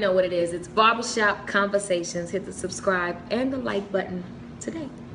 know what it is. It's Barbershop Conversations. Hit the subscribe and the like button today.